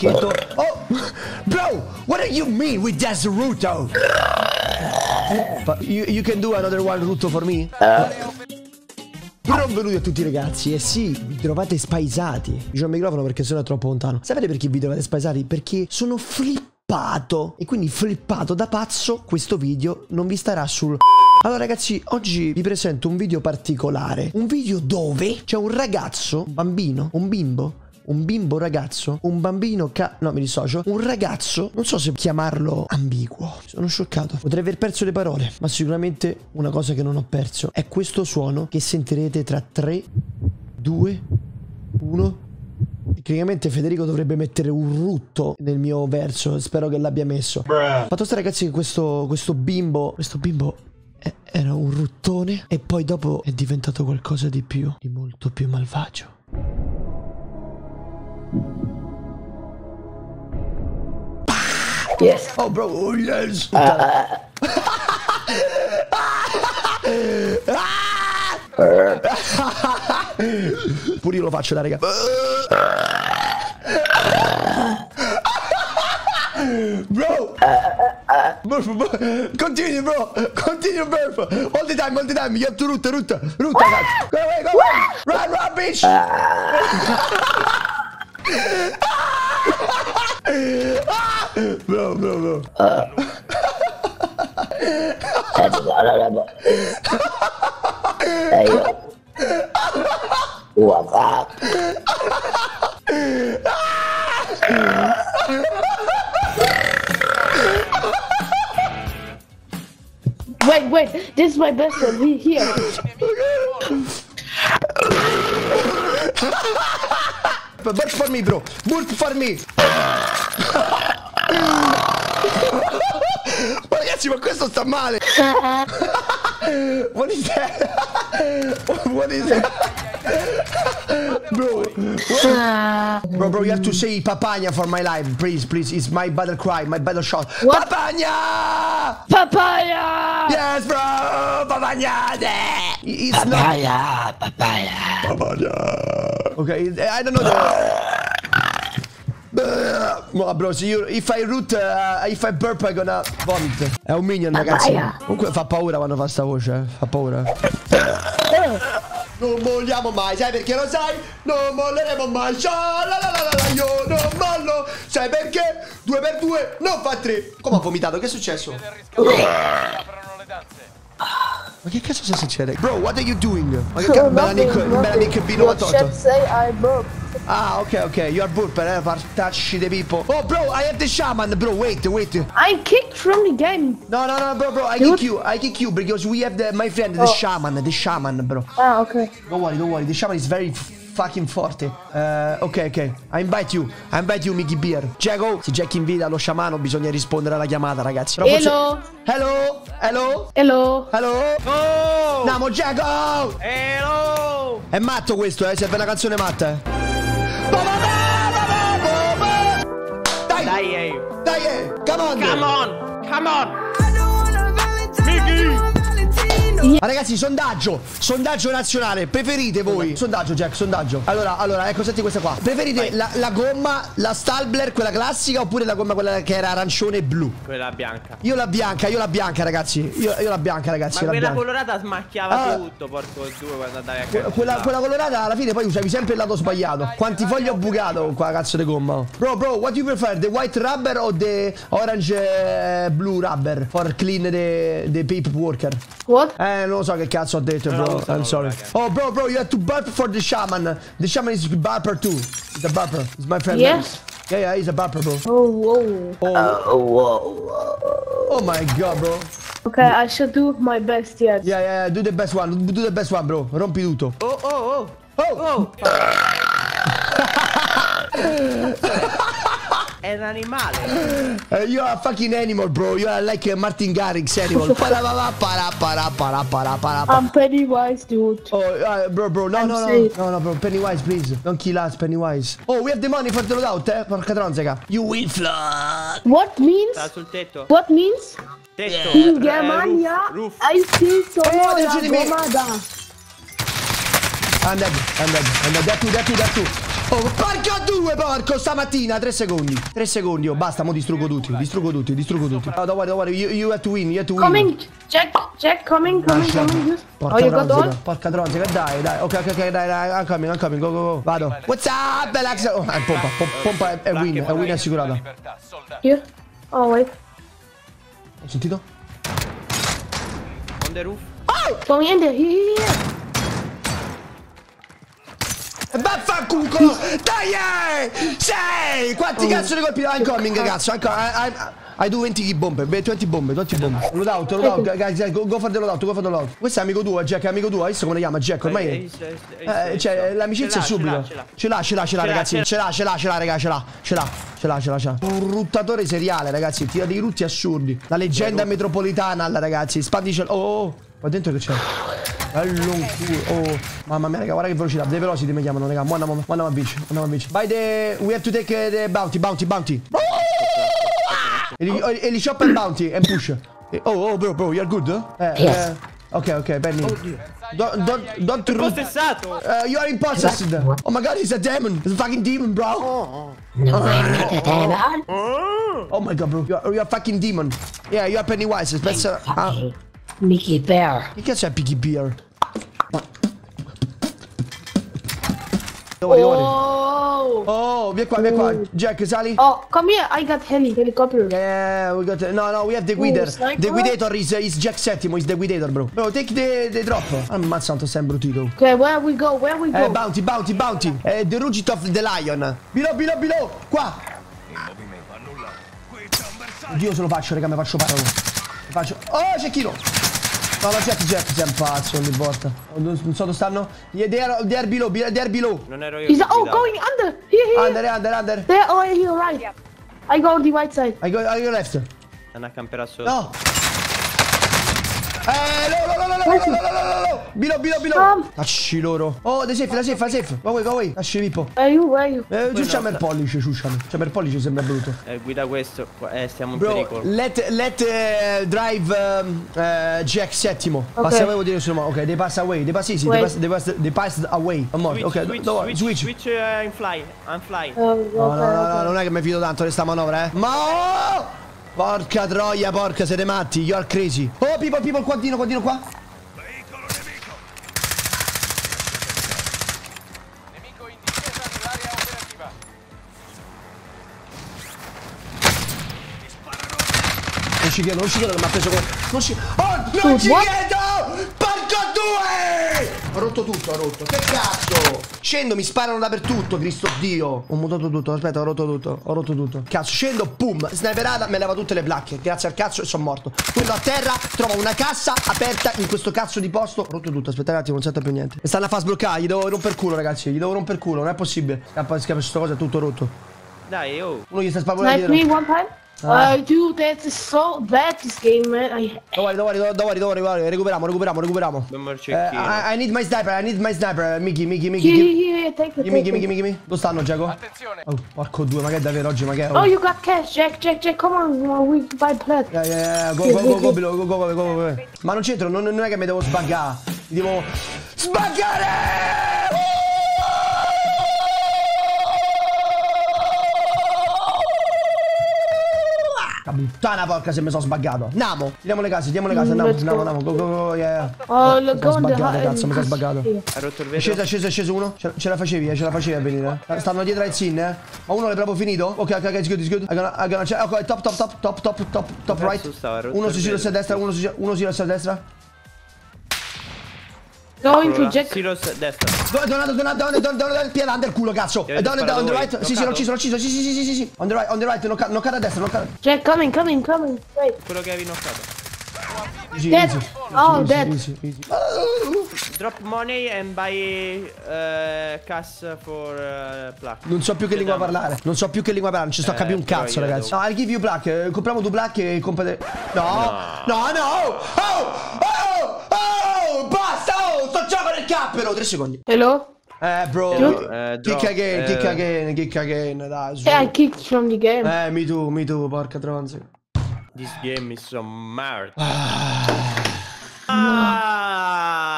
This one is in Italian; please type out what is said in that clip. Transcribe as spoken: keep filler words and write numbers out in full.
Cheto. Oh, bro, what do you mean with that Ruto? You, you can do another one Ruto for me? Benvenuti a tutti ragazzi, e eh sì, vi trovate spaesati. Dico il microfono perché sennò è troppo lontano. Sapete perché vi trovate spaesati? Perché sono flippato. E quindi flippato da pazzo, questo video non vi starà sul... Allora ragazzi, oggi vi presento un video particolare. Un video dove c'è un ragazzo, un bambino, un bimbo, un bimbo ragazzo, un bambino ca... no, mi dissocio. Un ragazzo, non so se chiamarlo ambiguo. Sono scioccato. Potrei aver perso le parole, ma sicuramente una cosa che non ho perso è questo suono che sentirete tra tre, due, uno. Tecnicamente Federico dovrebbe mettere un rutto nel mio verso. Spero che l'abbia messo. Bruh. Fatto sta ragazzi che questo, questo bimbo, questo bimbo era un ruttone e poi dopo è diventato qualcosa di più, di molto più malvagio. Yes. Oh bro, oh yes. Uh, Pure io lo faccio da raga. Bro, continue bro, continue burp. All the time, all the time. You have to root, root, root. Go away, go away. Run, run, bitch. Bro, bro, bro. Wait, wait, this is my best friend. He here. Burp for me, bro. Burp for me. Ma ragazzi, ma questo sta male. What is that? What is that? Bro, bro, bro, you have to say papaya for my life, please, please. It's my battle cry, my battle shot. What? Papaya! Papaya! Yes, bro, papaya. It's papaya, not... papaya, papaya. Okay, I don't know the... No, bro, se io, if I root, uh, if I burp, I'm gonna vomit. È un minion, ragazzi. Comunque fa paura quando fa sta voce, eh. Fa paura. Non molliamo mai, sai perché lo sai? Non molleremo mai. La la la la la, io non mollo. Sai perché? Due per due non fa tre. Come ho vomitato? Che è successo? Ma che cazzo sta succedendo? Bro, what are you doing? Ma che cazzo? Bella Nick B novantotto. say I burp. Ah, ok, ok, you are burper, eh, for touch the people. Oh, bro, I have the shaman, bro, wait, wait. I'm kicked from the game. No, no, no, bro, bro, I Dude. kick you, I kick you, because we have the, my friend, the oh. shaman, the shaman, bro. Ah, okay. Don't worry, don't worry, the shaman is very fucking forte. Uh, ok, ok, I invite you, I invite you, Mickey Beer. Jago, se Jack invita lo sciamano, bisogna rispondere alla chiamata, ragazzi. Però hello. Forse... Hello, hello. Hello. Hello. Oh. Andiamo, Jago. Hello. È matto questo, eh, serve una canzone matta, eh. Dai, dai, eh. Dai, eh. Come on. Come on. Come on. Mickey. Ah, ragazzi, sondaggio, sondaggio nazionale. Preferite voi? Sondaggio, Jack, sondaggio. Allora, allora, ecco, senti questa qua. Preferite la, la gomma, la Stalbler, quella classica, oppure la gomma quella che era arancione e blu? Quella bianca. Io la bianca, io la bianca, ragazzi. Io, io la bianca, ragazzi. Ma quella bianca. colorata smacchiava ah, tutto, porco due quando andavi a casa. Quella, quella colorata alla fine poi usavi sempre il lato sbagliato. Quanti fogli ho bucato con qua cazzo di gomma? Bro, bro, what do you prefer? The white rubber or the orange uh, blue rubber for clean the, the paper worker? What? Eh, non lo so che cazzo ho detto, bro. No, I'm sorry. Oh, bro, bro, you have to burp for the shaman. The shaman is burper too. He's a burper. He's my friend. Yes. Yeah, yeah, he's a burper, bro. Oh, whoa. Oh, oh whoa. Oh my god, bro. Okay, I should do my best, yes. Yeah, yeah, do the best one. Do the best one, bro. Rompi tutto. Oh, oh, oh. Oh. Oh. È un animale. Uh, you are a fucking animal, bro. You are like a Martin Garrix animal. I'm Pennywise, dude. Oh, uh, bro, bro. No, I'm no, no. safe. No, no, bro. Pennywise, please. Don't kill us, Pennywise. Oh, we have the money for the loadout, eh? Porca tronzeca. You will fly. What means? Sta sul tetto. What means? Tetto. In Germania, roof, roof. I see sono Oh, la dici di me. gomada. I'm dead, I'm dead, I'm dead. That too, that too, that too. Oh, porca due, porco, stamattina, tre secondi. tre secondi, oh, basta, mo distruggo tutti, distruggo tutti, distruggo tutti. No, don't worry, don't worry, you, you have to win, you have to win. Coming, Jack, Jack, coming, coming, Lascia. coming. Just... Porca Oh, you got all? tronzica, porca tronzica, dai, dai, ok, ok, ok, dai, dai, I'm coming, I'm coming, go, go, go. Vado. What's up, Alex? Oh, eh, pompa, pom- pompa è, è win, è win assicurata. Here. Oh, wait. Ho sentito? On the roof. Coming in there. Here, here, here. Vaffanculo! Dai! eh! Sei! Quanti cazzo di colpi? I'm coming, cazzo. I'm co- I, I, I do venti bombe, venti bombe, venti bombe. Loadout, loadout, guys, guys, go, go for the loadout, go for the loadout. Questo è amico tuo, Jack, è amico tuo. Adesso come lo chiama? Jack, ormai. Eh, cioè, l'amicizia è subito. Ce l'ha, ce l'ha, ce l'ha, ragazzi. Ce l'ha, ce l'ha, ce l'ha, raga, ce l'ha. Ce l'ha, ce l'ha, ce l'ha, ce l'ha. Un ruttatore seriale, ragazzi. Tira dei rutti assurdi. La leggenda metropolitana, ragazzi. Spandisce. Oh, oh. Qua dentro che c'è? Bello un culo. Oh, mamma mia, raga, guarda che velocità. The Velocity mi chiamano, raga. Mo andiamo, andiamo a vincere. Andiamo a vincere. By the. We have to take uh, the bounty, bounty, bounty. Eli- Eli shop and bounty and push. Oh, oh, bro, bro, you're good? Eh, Yes. eh, ok, ok, Benny. Don't, don't, don't root. Possessato. Uh, you are impossessed. Oh my god, he's a demon. He's a fucking demon, bro. No, I'm not a demon. Oh my god, bro. You're, you're a fucking demon. Yeah, you are Pennywise. Pensa. Ah. Fucking Mickey Bear. Che cazzo è Piggy Bear? Dove, dove? Oh. Oh, vieni qua, vieni qua. Jack, sali. Oh, come here. I got heli, helicopter. Yeah, we got. No, no, we have the guider. sniper? The guidator is, is Jack Settimo, is the guidator, bro. Bro, take the, the drop. Ammazza, tanto sei imbrutito. Okay, where we go? Where we Eh, go? bounty, bounty, bounty. Eh, the Rugit of the Lion. Below, below, below. Qua. Oddio, se lo faccio, raga, mi faccio parolo. Mi faccio. Oh, cecchino. No, no, Jack, Jack, sei un pazzo ogni volta. Non, non so dove stanno. Yeah, they are, they are below, they are below. Non ero io. He's che oh guidavo. going under. Here, here. Under, under, under. There. Oh, here, right. I go on the right side. I go, I go left. Anna camperà sotto. No. Eh, no, no, no, no, no, no, no, no, no, no. Below, below, below. Um. Lasci loro. Oh, the safe, la safe, la safe. Go away, go away. Lasci Pippo. Where are you? Where are you? Eh, ciucciami il pollice, ciucciami. Cioè, per il pollice sembra brutto. Eh, guida questo. Qua- Eh, stiamo in Bro, pericolo. let, let uh, drive um, uh, Jack Settimo. Ok. Passa away vuol dire insomma, ok, they pass away. They pass easy, they Wait. pass, they pass, they passed away. Amore, Switch, ok, switch, don't worry, switch, switch. switch uh, in fly. I'm fly. Oh, okay, No, no, no, no, okay. non è che mi fido tanto di sta manovra, eh. Ma oh! Porca troia, porca, siete matti, you are crazy. Oh, people, people, quantino, quantino qua. Nemico in difesa nell'area operativa. Non ci credo, non ci credo che mi ha preso con... Non ci... Oh, non ci What? credo! Porco due! Ho rotto tutto, ho rotto. Che cazzo? Scendo, mi sparano dappertutto, Cristo Dio. Ho mutato tutto, aspetta, ho rotto tutto, ho rotto tutto. Cazzo, scendo, pum, sniperata, mi leva tutte le placche. Grazie al cazzo e sono morto. Quello a terra, trovo una cassa aperta in questo cazzo di posto. Ho rotto tutto, aspetta un attimo, non sento più niente. Mi stanno a far sbloccare, gli devo romper culo, ragazzi. Gli devo romper culo, non è possibile. Scappa, scappa, questa cosa è tutto rotto. Dai, oh. Uno gli sta spavolando Snipe dietro. me one time. Ah. Uh, dude, that is so bad this game, man. I Dove, dove, dove, dove, dove, dove, recuperiamo, recuperiamo, recuperiamo. Dobbiamo il Eh, cecchino. I, I need my sniper, I need my sniper, Mickey, Mickey, Mickey. here, Give, here, here, take the gimme, take gimme, it. gimme, gimme. Dove stanno, Giacomo? Attenzione. Oh, porco due, ma che è davvero oggi, ma che è? Oh, you got cash, Jack, Jack, Jack. Come on, uh, we buy plat. Yeah, yeah, yeah, go, go, go, go, below, go, go, go, go, go, go. Ma non c'entro, non, non è che mi devo sbaggare. Mi devo sbaggare! La puttana porca se mi sono sbaggato. Andiamo, tiriamo le case, tiriamo le case, andiamo, Let's andiamo, go. andiamo, go, go, go, yeah. Oh, Mi look, sono go in the sbaggato, hut. cazzo, mi sono sbaggato. Ha rotto il È vetro. sceso, è sceso, è sceso uno. Ce, ce la facevi, eh, ce la facevi a venire. Eh. Stanno dietro ai zin, eh. Ma uno l'hai proprio finito? Ok, ok, ok, it's good, it's good. I gonna, I gonna check. Ok, top, top, top, top, top, top, top Cazzo right. stava, ha rotto Uno il si gira a vetro. destra, uno si uno si gira a destra. Go into Allora, Jack. Silos destra. Dove, donato, donato, donato, donato, donato, il piede under il culo, cazzo. Ti E avete down, sparato on the voi? right. Sì, sì, l'ho Knoccato? ucciso, l'ho ucciso. Sì, sì, sì, sì, sì, sì. On the right, on the right, knocca- knockata a destra, knockata. Jack, coming, coming, coming. Wait. Quello che avevi knoccato. Easy, Dead. easy. Oh, Easy, dead. easy, easy. Drop money and buy uh, cash for uh, plaque. Non so più che lingua Vediamo. parlare. Non so più che lingua parlare. Non ci sto a Eh, capire un però cazzo, io la ragazzi. devo- No, I'll give you black. Eh, compriamo due black e compate. No, no, no. Oh, oh, oh, basta. Oh, sto gioco nel cappero. Tre secondi. Hello? Eh, bro. Hello, eh, Kick drop, again, eh. kick again, kick again. Dai, su. Yeah, I kicked from the game. Eh, mi tu, mi tu, porca tronza. This game is so mad. Ah.